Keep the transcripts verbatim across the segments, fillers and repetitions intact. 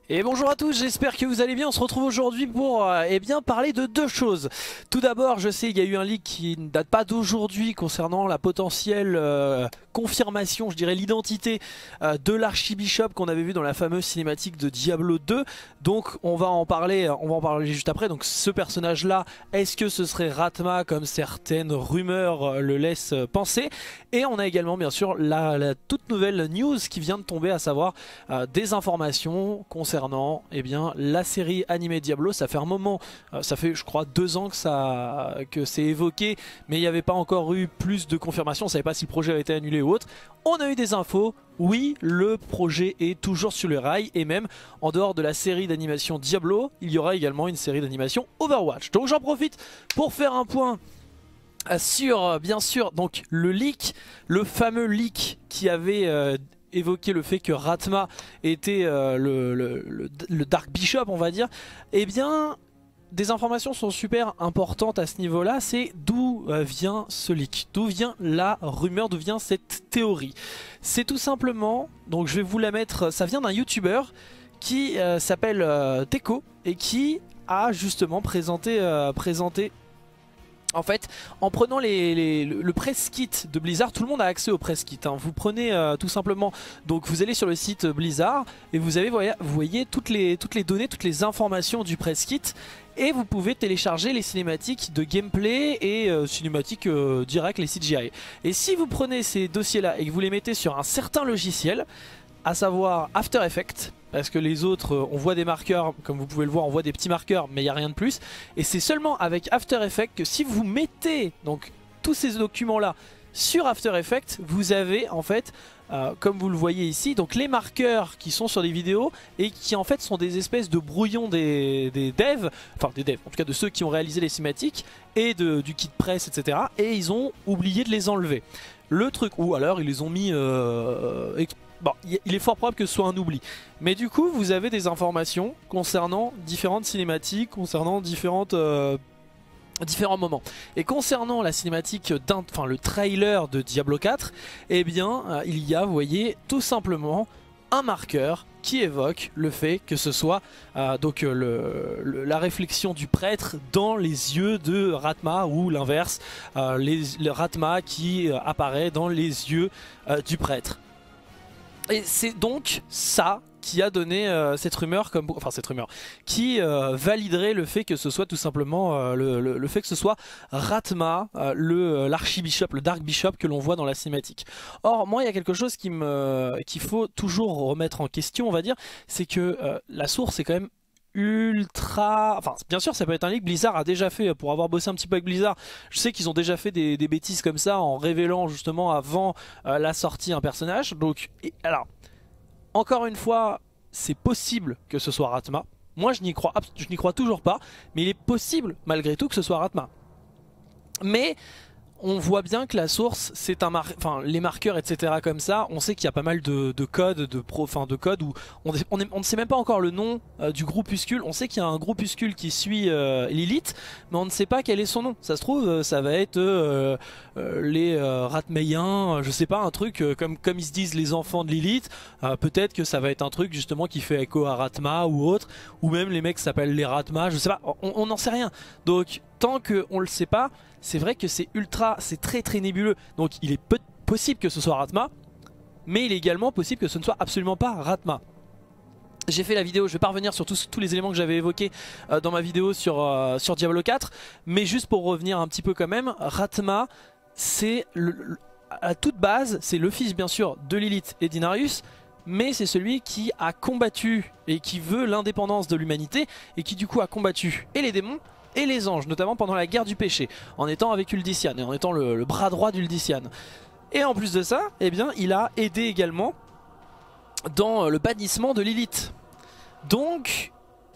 Et bonjour à tous, j'espère que vous allez bien. On se retrouve aujourd'hui pour euh, eh bien, parler de deux choses. Tout d'abord, je sais qu'il y a eu un leak qui ne date pas d'aujourd'hui concernant la potentielle euh, confirmation, je dirais l'identité euh, de l'Archibishop qu'on avait vu dans la fameuse cinématique de Diablo deux. Donc on va en parler, on va en parler juste après. Donc ce personnage là, est-ce que ce serait Rathma comme certaines rumeurs euh, le laissent penser? Et on a également bien sûr la, la toute nouvelle news qui vient de tomber, à savoir euh, des informations concernant eh bien, la série animée Diablo. Ça fait un moment, euh, ça fait je crois deux ans que, ça, que c'est évoqué, mais il n'y avait pas encore eu plus de confirmations. On ne savait pas si le projet avait été annulé ou autre. On a eu des infos, oui, le projet est toujours sur le rail, et même en dehors de la série d'animation Diablo, il y aura également une série d'animation Overwatch. Donc j'en profite pour faire un point sur, bien sûr, donc le leak, le fameux leak qui avait euh, évoqué le fait que Rathma était euh, le, le, le, le Dark Bishop, on va dire. Eh bien, des informations sont super importantes à ce niveau-là. C'est d'où euh, vient ce leak, d'où vient la rumeur, d'où vient cette théorie. C'est tout simplement, donc je vais vous la mettre, ça vient d'un YouTuber qui euh, s'appelle euh, Teco et qui a justement présenté, euh, présenté en fait, en prenant les, les, le, le press kit de Blizzard, tout le monde a accès au press kit. Hein. Vous prenez euh, tout simplement, donc vous allez sur le site Blizzard et vous, avez, vous voyez toutes les, toutes les données, toutes les informations du press kit. Et vous pouvez télécharger les cinématiques de gameplay et euh, cinématiques euh, directes, les C G I. Et si vous prenez ces dossiers-là et que vous les mettez sur un certain logiciel, à savoir After Effects, parce que les autres, on voit des marqueurs, comme vous pouvez le voir, on voit des petits marqueurs, mais il n'y a rien de plus. Et c'est seulement avec After Effects que si vous mettez donc tous ces documents-là sur After Effects, vous avez en fait, euh, comme vous le voyez ici, donc les marqueurs qui sont sur des vidéos et qui en fait sont des espèces de brouillons des, des devs, enfin des devs, en tout cas de ceux qui ont réalisé les cinématiques et de, du kit presse, et cetera. Et ils ont oublié de les enlever. Le truc, ou alors ils les ont mis... Euh, Bon, il est fort probable que ce soit un oubli. Mais du coup, vous avez des informations concernant différentes cinématiques, concernant différentes, euh, différents moments. Et concernant la cinématique, enfin le trailer de Diablo quatre, eh bien, euh, il y a, vous voyez, tout simplement un marqueur qui évoque le fait que ce soit euh, donc euh, le, le, la réflexion du prêtre dans les yeux de Rathma, ou l'inverse, euh, les, le Rathma qui euh, apparaît dans les yeux euh, du prêtre. Et c'est donc ça qui a donné euh, cette rumeur, comme, enfin cette rumeur, qui euh, validerait le fait que ce soit tout simplement euh, le, le, le fait que ce soit Rathma, euh, le l'archibishop, le Dark Bishop que l'on voit dans la cinématique. Or, moi, il y a quelque chose qui me qu'il faut toujours remettre en question, on va dire, c'est que euh, la source est quand même ultra... Enfin, bien sûr, ça peut être un leak. Blizzard a déjà fait, pour avoir bossé un petit peu avec Blizzard, je sais qu'ils ont déjà fait des, des bêtises comme ça en révélant justement avant euh, la sortie un personnage. Donc, et, alors, encore une fois, c'est possible que ce soit Rathma. Moi, je n'y crois, je n'y crois toujours pas, mais il est possible, malgré tout, que ce soit Rathma. Mais... on voit bien que la source, c'est un mar... enfin les marqueurs, et cetera comme ça. On sait qu'il y a pas mal de, de codes, de pro... enfin de codes où on, on, est... on ne sait même pas encore le nom euh, du groupuscule. On sait qu'il y a un groupuscule qui suit euh, Lilith, mais on ne sait pas quel est son nom. Ça se trouve, euh, ça va être euh, euh, les euh, Rathméiens, euh, je sais pas, un truc euh, comme comme ils se disent les enfants de Lilith. Euh, Peut-être que ça va être un truc justement qui fait écho à Rathma ou autre, ou même les mecs s'appellent les Rathma. Je sais pas, on n'en sait rien. Donc tant qu'on le sait pas, c'est vrai que c'est ultra, c'est très très nébuleux. Donc il est peu possible que ce soit Rathma, mais il est également possible que ce ne soit absolument pas Rathma. J'ai fait la vidéo, je vais pas revenir sur tous, tous les éléments que j'avais évoqués euh, dans ma vidéo sur, euh, sur Diablo quatre, mais juste pour revenir un petit peu quand même, Rathma, c'est à toute base, c'est le fils bien sûr de Lilith et d'Inarius, mais c'est celui qui a combattu et qui veut l'indépendance de l'humanité, et qui du coup a combattu et les démons et les anges, notamment pendant la guerre du péché, en étant avec Uldician et en étant le, le bras droit d'Uldician. Et en plus de ça, eh bien, il a aidé également dans le bannissement de Lilith. Donc,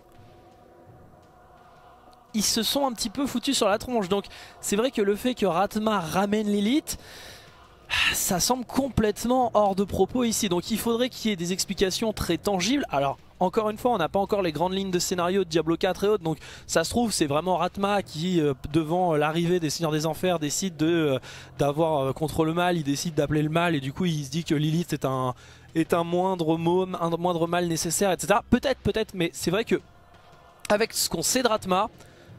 ils se sont un petit peu foutus sur la tronche. Donc, c'est vrai que le fait que Rathma ramène Lilith, ça semble complètement hors de propos ici. Donc il faudrait qu'il y ait des explications très tangibles. Alors encore une fois, on n'a pas encore les grandes lignes de scénario de Diablo quatre et autres, donc ça se trouve c'est vraiment Rathma qui, euh, devant l'arrivée des Seigneurs des Enfers, décide de euh, d'avoir euh, contre le mal, il décide d'appeler le mal et du coup il se dit que Lilith est un, est un moindre mot, un moindre mal nécessaire, et cetera. Peut-être, peut-être, mais c'est vrai que avec ce qu'on sait de Rathma,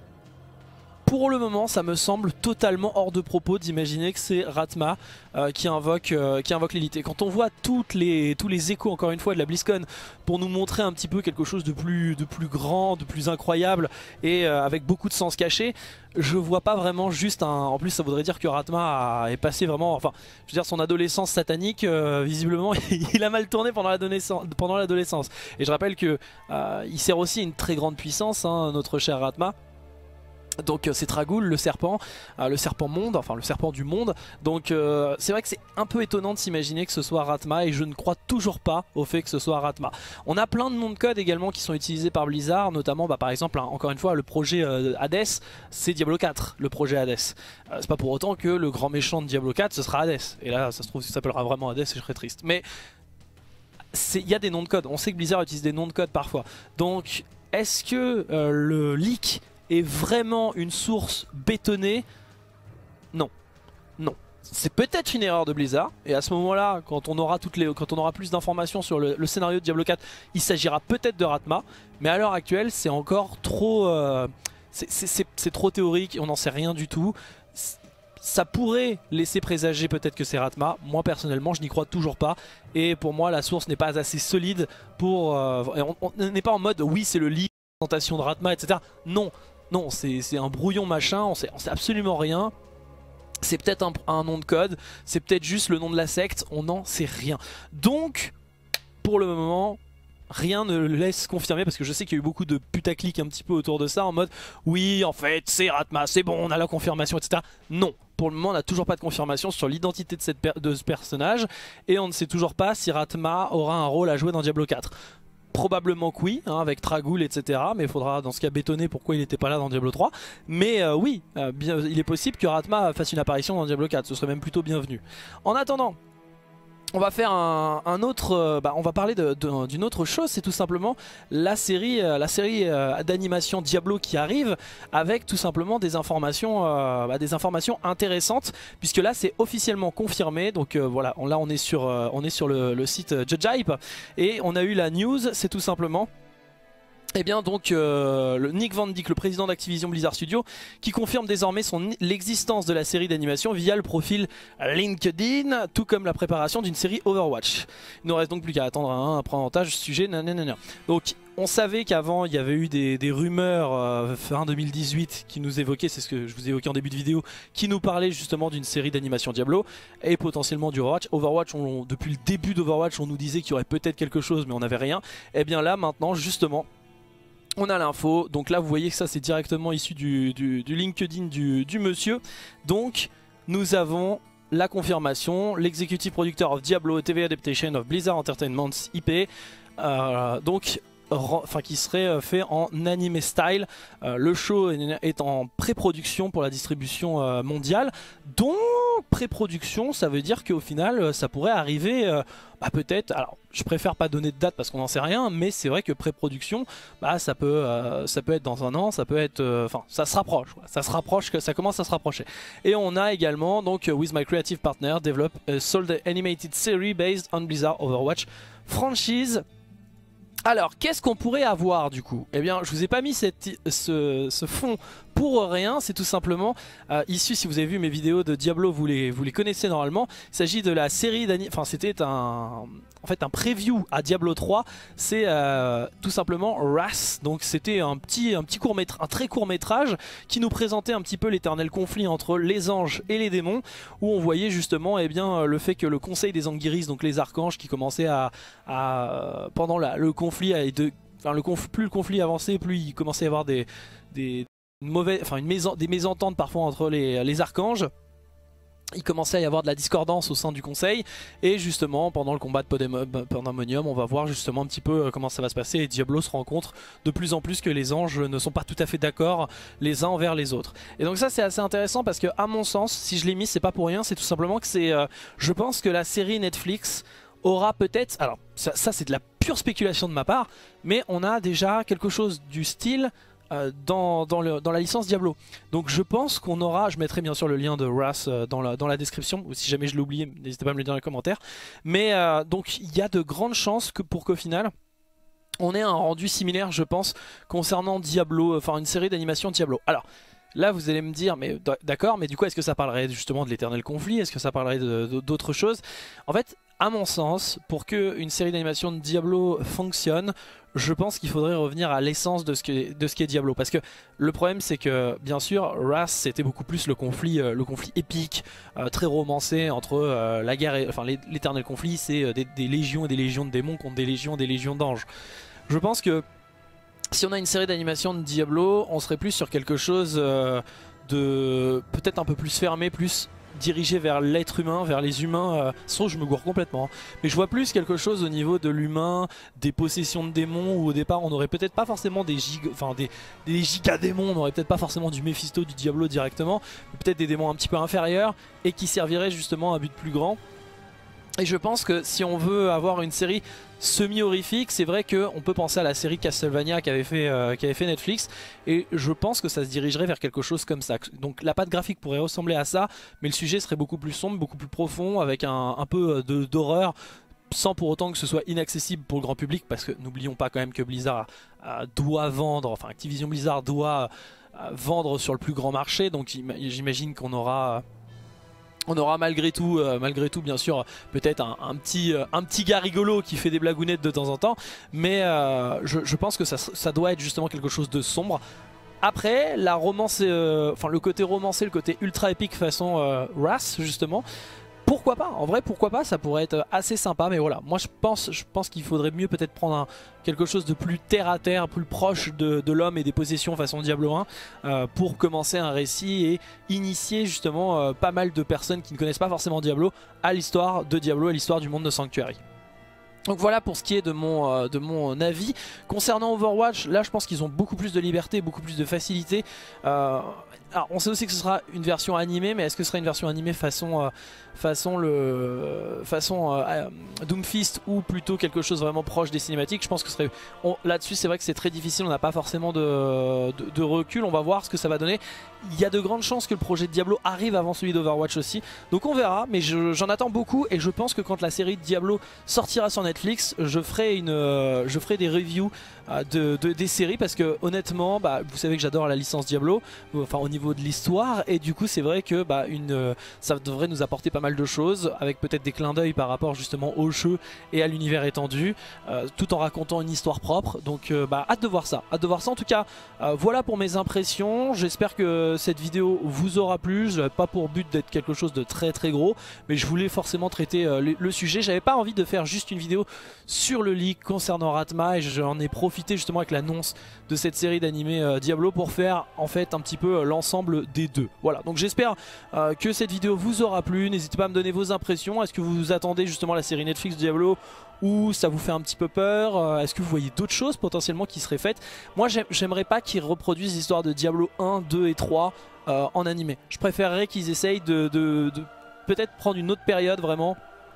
pour le moment, ça me semble totalement hors de propos d'imaginer que c'est Rathma euh, qui invoque, euh, qui invoque Lilith. Et quand on voit toutes les, tous les échos, encore une fois, de la BlizzCon, pour nous montrer un petit peu quelque chose de plus, de plus grand, de plus incroyable, et euh, avec beaucoup de sens caché, je vois pas vraiment juste un... En plus, ça voudrait dire que Rathma a, est passé vraiment... Enfin, je veux dire, son adolescence satanique, euh, visiblement, il a mal tourné pendant l'adolescence. Et je rappelle que euh, il sert aussi une très grande puissance, hein, notre cher Rathma. Donc c'est Trag'Oul, le serpent, euh, le serpent monde, enfin le serpent du monde. Donc euh, c'est vrai que c'est un peu étonnant de s'imaginer que ce soit Rathma, et je ne crois toujours pas au fait que ce soit Rathma. On a plein de noms de code également qui sont utilisés par Blizzard, notamment bah, par exemple, hein, encore une fois, le projet euh, Hades, c'est Diablo quatre, le projet Hades. Euh, c'est pas pour autant que le grand méchant de Diablo quatre ce sera Hades, et là ça se trouve ça s'appellera vraiment Hades et je serais triste. Mais il y a des noms de code, on sait que Blizzard utilise des noms de code parfois. Donc est-ce que euh, le leak est vraiment une source bétonnée? Non, non. C'est peut-être une erreur de Blizzard, et à ce moment-là, quand on aura toutes les, quand on aura plus d'informations sur le, le scénario de Diablo quatre, il s'agira peut-être de Rathma, mais à l'heure actuelle, c'est encore trop, euh, c'est trop théorique, on n'en sait rien du tout. Ça pourrait laisser présager peut-être que c'est Rathma. Moi personnellement, je n'y crois toujours pas, et pour moi, la source n'est pas assez solide pour. Euh, on n'est pas en mode oui, c'est le leak, présentation de Rathma, et cetera. Non. Non, c'est un brouillon machin, on sait, on sait absolument rien. C'est peut-être un, un nom de code, c'est peut-être juste le nom de la secte, on n'en sait rien. Donc, pour le moment, rien ne le laisse confirmer, parce que je sais qu'il y a eu beaucoup de putaclic un petit peu autour de ça, en mode oui, en fait, c'est Rathma, c'est bon, on a la confirmation, et cetera. Non, pour le moment, on n'a toujours pas de confirmation sur l'identité de, cette per de ce personnage, et on ne sait toujours pas si Rathma aura un rôle à jouer dans Diablo quatre. Probablement que oui, hein, avec Trag'Oul, et cetera. Mais il faudra dans ce cas bétonner pourquoi il n'était pas là dans Diablo trois. Mais euh, oui, euh, bien, il est possible que Rathma fasse une apparition dans Diablo quatre. Ce serait même plutôt bienvenu. En attendant, on va faire un, un autre, euh, bah, on va parler d'une autre chose, c'est tout simplement la série, euh, la série euh, d'animation Diablo qui arrive, avec tout simplement des informations, euh, bah, des informations intéressantes, puisque là c'est officiellement confirmé. Donc euh, voilà, on, là on est sur, euh, on est sur le, le site Judge Hype, et on a eu la news, c'est tout simplement. Et eh bien donc euh, le Nick Van Dyke, le président d'Activision Blizzard Studio, qui confirme désormais l'existence de la série d'animation via le profil LinkedIn, tout comme la préparation d'une série Overwatch. Il ne reste donc plus qu'à attendre un apprentissage sujet nanana. Donc on savait qu'avant il y avait eu des, des rumeurs euh, fin deux mille dix-huit qui nous évoquaient, c'est ce que je vous évoquais en début de vidéo, qui nous parlaient justement d'une série d'animation Diablo et potentiellement du Overwatch. Overwatch, on, depuis le début d'Overwatch, on nous disait qu'il y aurait peut-être quelque chose, mais on n'avait rien. Et bien là maintenant justement, on a l'info, donc là vous voyez que ça c'est directement issu du, du, du LinkedIn du, du monsieur. Donc nous avons la confirmation, l'executive producer of Diablo T V Adaptation of Blizzard Entertainment I P, euh, donc enfin qui serait fait en anime style. Euh, le show est en pré-production pour la distribution euh, mondiale. Donc pré-production, ça veut dire qu'au final ça pourrait arriver euh, bah, peut-être, alors je préfère pas donner de date parce qu'on n'en sait rien, mais c'est vrai que pré-production, bah, ça, peut, euh, ça peut être dans un an, ça peut être, enfin euh, ça se rapproche, quoi. ça se rapproche, que ça commence à se rapprocher. Et on a également donc with my creative partner develop a sold animated series based on Blizzard Overwatch franchise. Alors, qu'est-ce qu'on pourrait avoir du coup? Eh bien, je vous ai pas mis cette, ce, ce fond pour rien, c'est tout simplement euh, issu, si vous avez vu mes vidéos de Diablo, vous les, vous les connaissez normalement. Il s'agit de la série d'anime, enfin c'était un, en fait un preview à Diablo trois, c'est euh, tout simplement Wrath. Donc c'était un petit, un petit court métrage, un très court métrage qui nous présentait un petit peu l'éternel conflit entre les anges et les démons, où on voyait justement eh bien, le fait que le conseil des Anguiris, donc les archanges qui commençaient à, à pendant la, le conflit, à, de, enfin, le conf, plus le conflit avançait, plus il commençait à y avoir des, des Une mauvaise, enfin une maison, des mésententes parfois entre les, les archanges. Il commençait à y avoir de la discordance au sein du conseil, et justement pendant le combat de Pandemonium, on va voir justement un petit peu comment ça va se passer, et Diablo se rend compte de plus en plus que les anges ne sont pas tout à fait d'accord les uns envers les autres. Et donc ça c'est assez intéressant parce que à mon sens, si je l'ai mis, c'est pas pour rien, c'est tout simplement que c'est, euh, je pense que la série Netflix aura peut-être, alors ça, ça c'est de la pure spéculation de ma part, mais on a déjà quelque chose du style euh, dans, dans, le, dans la licence Diablo. Donc je pense qu'on aura, je mettrai bien sûr le lien de Wrath euh, dans, la, dans la description, ou si jamais je l'ai oublié, n'hésitez pas à me le dire dans les commentaires. Mais euh, donc il y a de grandes chances que pour qu'au final on ait un rendu similaire, je pense, concernant Diablo, enfin une série d'animations Diablo. Alors là vous allez me dire, mais d'accord, mais du coup est-ce que ça parlerait justement de l'éternel conflit? Est-ce que ça parlerait d'autres choses? En fait, à mon sens, pour qu'une série d'animation de Diablo fonctionne, je pense qu'il faudrait revenir à l'essence de ce qu'est de ce qu'est Diablo. Parce que le problème c'est que, bien sûr, Wrath c'était beaucoup plus le conflit, euh, le conflit épique, euh, très romancé entre euh, la guerre et, enfin l'éternel conflit, c'est euh, des, des légions et des légions de démons contre des légions et des légions d'anges. Je pense que si on a une série d'animation de Diablo, on serait plus sur quelque chose euh, de peut-être un peu plus fermé, plus dirigé vers l'être humain, vers les humains. Euh, sauf je me gourre complètement, hein. Mais je vois plus quelque chose au niveau de l'humain, des possessions de démons, où au départ on aurait peut-être pas forcément des giga, enfin des, des giga démons, on aurait peut-être pas forcément du Mephisto, du Diablo directement, mais peut-être des démons un petit peu inférieurs et qui serviraient justement à un but plus grand. Et je pense que si on veut avoir une série semi-horrifique, c'est vrai qu'on peut penser à la série Castlevania qu'avait fait, euh, qu'avait fait Netflix, et je pense que ça se dirigerait vers quelque chose comme ça. Donc la patte graphique pourrait ressembler à ça, mais le sujet serait beaucoup plus sombre, beaucoup plus profond, avec un, un peu d'horreur, sans pour autant que ce soit inaccessible pour le grand public, parce que n'oublions pas quand même que Blizzard euh, doit vendre, enfin Activision Blizzard doit euh, vendre sur le plus grand marché, donc j'imagine qu'on aura... On aura malgré tout, euh, malgré tout bien sûr, peut-être un, un, petit, euh, un petit gars rigolo qui fait des blagounettes de temps en temps. Mais euh, je, je pense que ça, ça doit être justement quelque chose de sombre. Après, la romance, euh, enfin le côté romancé, le côté ultra épique façon euh, Wrath justement. Pourquoi pas? En vrai, pourquoi pas? Ça pourrait être assez sympa, mais voilà. Moi, je pense, je pense qu'il faudrait mieux peut-être prendre un, quelque chose de plus terre à terre, plus proche de, de l'homme et des possessions façon Diablo un, euh, pour commencer un récit et initier justement euh, pas mal de personnes qui ne connaissent pas forcément Diablo à l'histoire de Diablo, à l'histoire du monde de Sanctuary. Donc voilà pour ce qui est de mon, euh, de mon avis. Concernant Overwatch, là je pense qu'ils ont beaucoup plus de liberté, beaucoup plus de facilité. Euh, alors on sait aussi que ce sera une version animée, mais est-ce que ce sera une version animée façon, euh, façon, le, façon euh, Doomfist, ou plutôt quelque chose vraiment proche des cinématiques? Je pense que ce serait... Là-dessus c'est vrai que c'est très difficile, on n'a pas forcément de, de, de recul, on va voir ce que ça va donner. Il y a de grandes chances que le projet de Diablo arrive avant celui d'Overwatch aussi, donc on verra, mais j'en attends beaucoup, et je pense que quand la série de Diablo sortira sur Netflix, je ferai, une, euh, je ferai des reviews euh, de, de, des séries, parce que honnêtement, bah, vous savez que j'adore la licence Diablo, enfin au niveau de l'histoire, et du coup c'est vrai que bah, une, euh, ça devrait nous apporter pas mal de choses, avec peut-être des clins d'œil par rapport justement au jeu et à l'univers étendu, euh, tout en racontant une histoire propre, donc euh, bah, hâte de voir ça, hâte de voir ça. En tout cas, euh, voilà pour mes impressions, j'espère que cette vidéo vous aura plu. Je n'avais pas pour but d'être quelque chose de très très gros, mais je voulais forcément traiter euh, le, le sujet. J'avais pas envie de faire juste une vidéo sur le leak concernant Rathma, et j'en ai profité justement avec l'annonce de cette série d'animés euh, Diablo pour faire en fait un petit peu euh, l'ensemble des deux. Voilà, donc j'espère euh, que cette vidéo vous aura plu. N'hésitez pas à me donner vos impressions. Est-ce que vous attendez justement la série Netflix Diablo, ou ça vous fait un petit peu peur? Est-ce que vous voyez d'autres choses potentiellement qui seraient faites? Moi j'aimerais pas qu'ils reproduisent l'histoire de Diablo un, deux et trois euh, en animé. Je préférerais qu'ils essayent de, de, de peut-être prendre une autre période vraiment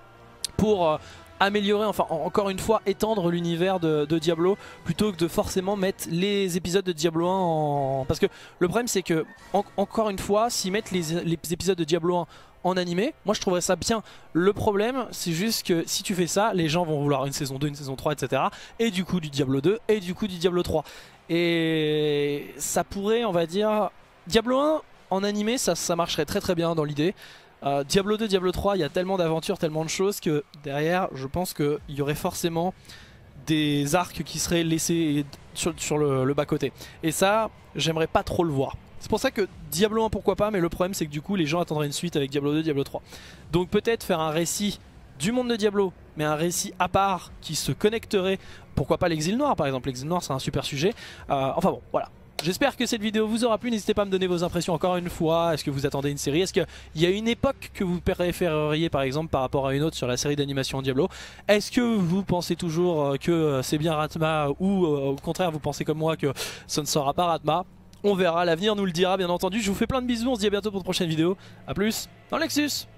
pour euh, améliorer, enfin en, encore une fois étendre l'univers de, de Diablo, plutôt que de forcément mettre les épisodes de Diablo un en... Parce que le problème c'est que en, encore une fois, s'ils mettent les, les épisodes de Diablo un en animé, moi je trouverais ça bien. Le problème c'est juste que si tu fais ça, les gens vont vouloir une saison deux, une saison trois, et cetera. Et du coup du Diablo deux, et du coup du Diablo trois. Et ça pourrait, on va dire, Diablo un en animé, ça, ça marcherait très très bien dans l'idée. euh, Diablo deux, Diablo trois, il y a tellement d'aventures, tellement de choses que derrière je pense qu'il y aurait forcément des arcs qui seraient laissés sur, sur le, le bas côté. Et ça, j'aimerais pas trop le voir. C'est pour ça que Diablo un pourquoi pas, mais le problème c'est que du coup les gens attendraient une suite avec Diablo deux, Diablo trois. Donc peut-être faire un récit du monde de Diablo, mais un récit à part qui se connecterait, pourquoi pas l'Exil Noir par exemple. L'Exil Noir c'est un super sujet, euh, enfin bon voilà. J'espère que cette vidéo vous aura plu, n'hésitez pas à me donner vos impressions encore une fois. Est-ce que vous attendez une série? Est-ce qu'il y a une époque que vous préféreriez par exemple par rapport à une autre sur la série d'animation Diablo? Est-ce que vous pensez toujours que c'est bien Rathma, ou au contraire vous pensez comme moi que ce ne sera pas Rathma? On verra, l'avenir nous le dira bien entendu. Je vous fais plein de bisous, on se dit à bientôt pour une prochaine vidéo. A plus dans Nexus.